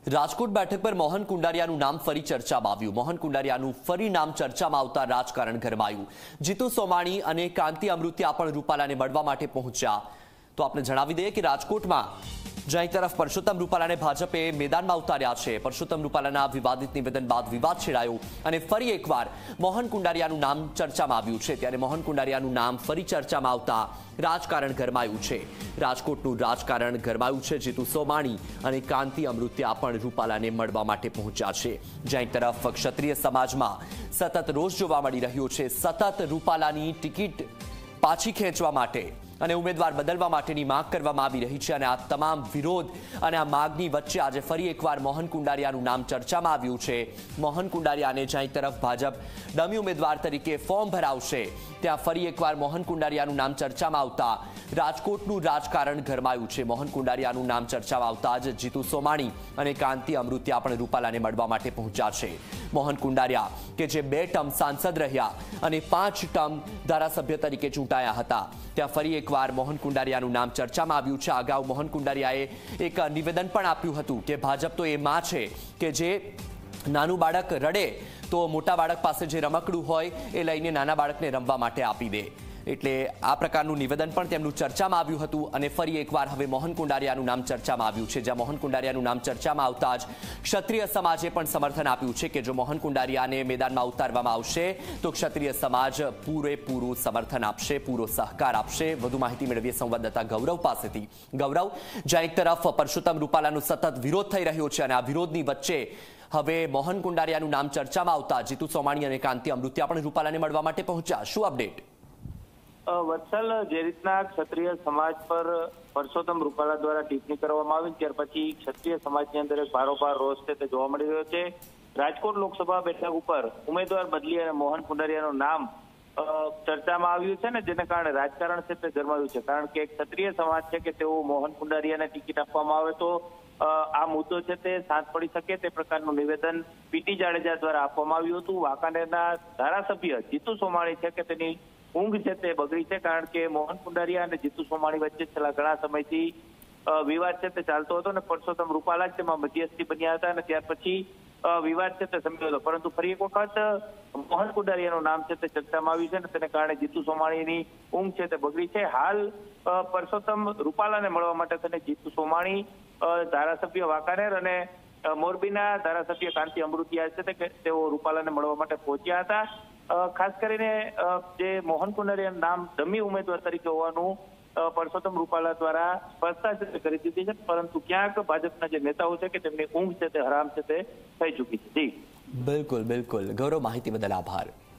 રાજકોટ બેઠક પર મોહન કુંડારિયાનું નામ ફરી ચર્ચામાં આવ્યું। મોહન કુંડારિયાનું ફરી નામ ચર્ચામાં આવતા રાજકારણ ગરમાયું। જીતુ સોમાણી અને કાંતિ અમૃતિયા પણ રૂપાલાને મળવા માટે પહોંચ્યા। તો આપણે જણાવી દઈએ કે રાજકોટમાં જ્યાં તરફ પરસોત્તમ રૂપાલાને ભાજપે મેદાનમાં ઉતાર્યા છે। પરસોત્તમ રૂપાલાના વિવાદિત નિવેદન બાદ વિવાદ છેડાયો અને ફરી એકવાર મોહન કુંડારિયાનું નામ ચર્ચામાં આવ્યું છે। ત્યારે મોહન કુંડારિયાનું નામ ફરી ચર્ચામાં આવતા રાજકારણ ગરમાયું છે। રાજકોટનું રાજકારણ ગરમાયું છે। જીતુ સોમાણી અને કાંતિ અમૃતિયા પણ રૂપાલાને મળવા માટે પહોંચ્યા છે। જ્યાં તરફ ક્ષત્રિય સમાજમાં સતત રોષ જોવા મળી રહ્યો છે। સતત રૂપાલાની ટિકિટ પાછી ખેંચવા માટે અને ઉમેદવાર બદલવા માટેની માંગ કરવામાં આવી રહી છે। અને આ તમામ વિરોધ અને આ માંગની વચ્ચે આજે ફરી એકવાર મોહન કુંડારિયાનું નામ ચર્ચામાં આવ્યું છે। મોહન કુંડારિયાને જ્યાં તરફ ભાજપ ડમી ઉમેદવાર તરીકે ફોર્મ ભરાવશે ત્યાં ફરી એકવાર મોહન કુંડારિયાનું નામ ચર્ચામાં આવતા રાજકોટનું રાજકારણ ગરમાયું છે। મોહન કુંડારિયાનું નામ ચર્ચામાં આવતા જ જીતુ સોમાણી અને કાંતિ અમૃતિયા પણ રૂપાલાને મળવા માટે પહોંચ્યા છે। મોહન કુંડારિયા કે જે 2 ટર્મ સાંસદ રહ્યા અને 5 ટર્મ ધારાસભ્ય તરીકે ચૂંટાયા હતા ત્યાં ફરી એકવાર મોહન કુંડારિયાનું નામ ચર્ચામાં આવ્યું છે। અગાઉ મોહન કુંડારિયાએ એક નિવેદન પણ આપ્યું હતું કે ભાજપ તો એ માં છે કે જે નાનું બાળક રડે તો મોટા બાળક પાસે જે રમકડું હોય એ લઈને નાના બાળકને રમવા માટે આપી દે। એટલે આ પ્રકારનું નિવેદન પણ તેમનું ચર્ચામાં આવ્યું હતું અને ફરી એકવાર હવે મોહન કુંડારિયાનું નામ ચર્ચામાં આવ્યું છે। જ્યાં મોહન કુંડારિયાનું નામ ચર્ચામાં આવતા જ ક્ષત્રિય સમાજે પણ સમર્થન આપ્યું છે કે જો મોહન કુંડારિયાને મેદાનમાં ઉતારવામાં આવશે તો ક્ષત્રિય સમાજ પૂરેપૂરું સમર્થન આપશે, પૂરો સહકાર આપશે। વધુ માહિતી મેળવીએ સંવાદદાતા ગૌરવ પાસેથી। ગૌરવ, જ્યાં એક તરફ પરસોત્તમ રૂપાલાનો સતત વિરોધ થઈ રહ્યો છે અને આ વિરોધની વચ્ચે હવે મોહન કુંડારિયાનું નામ ચર્ચામાં આવતા જીતુ સોમાણી અને કાંતિ અમૃતિયા પણ રૂપાલાને મળવા માટે પહોંચ્યા। શું અપડેટ? વત્સલ, જે રીતના ક્ષત્રિય સમાજ પર પરસોત્તમ રૂપાલા દ્વારા ટિપ્પણી કરવામાં આવી ત્યાર પછી ક્ષત્રિય સમાજની અંદર એક ભારોભાર રોષ છે તે જોવા મળી રહ્યો છે। રાજકોટ લોકસભા બેઠક ઉપર ઉમેદવાર બદલી અને મોહન કુંડારિયાનું નામ ચર્ચામાં આવ્યું છે ને જેને કારણે રાજકારણ છે તે ગરમાયું છે। કારણ કે ક્ષત્રિય સમાજ છે કે તેઓ મોહન કુંડારિયાને ટિકિટ આપવામાં આવે તો આ મુદ્દો છે તે શાંત પડી શકે તે પ્રકારનું નિવેદન પીટી જાડેજા દ્વારા આપવામાં આવ્યું હતું। વાંકાનેરના ધારાસભ્ય જીતુ સોમાણી છે કે તેની ઊંઘ છે તે બગડી છે કારણ કે મોહન કુંડારિયા અને જીતુ સોમાણી વચ્ચે છેલ્લા ઘણા સમયથી વિવાદ છે તે ચાલતો હતો અને પરસોત્તમ રૂપાલા જ તેમાં મધ્યસ્થી બન્યા હતા અને ત્યાર પછી વિવાદ છે તે સમ્યો હતો। પરંતુ ફરી એક વખત મોહન કુંડારિયાનું નામ છે તે ચર્ચામાં આવ્યું છે અને તેને કારણે જીતુ સોમાણીની ઊંઘ છે તે બગડી છે। હાલ પરસોત્તમ રૂપાલાને મળવા માટે તેને જીતુ સોમાણી ધારાસભ્ય વાંકાનેર અને મોરબીના ધારાસભ્ય કાંતિ અમૃતિયા છે તેઓ રૂપાલાને મળવા માટે પહોંચ્યા હતા। ખાસ કરીને જે મોહન કુંડારિયાનું નામ ડમી ઉમેદવાર તરીકે હોવાનું પરસોત્તમ રૂપાલા દ્વારા સ્પષ્ટતા કરી દીધી છે, પરંતુ ક્યાંક ભાજપના જે નેતાઓ છે કે તેમની ઊંઘ છે તે હરામ છે તે થઈ ચૂકી છે। જી બિલકુલ બિલકુલ ગૌરવ, માહિતી બદલ આભાર।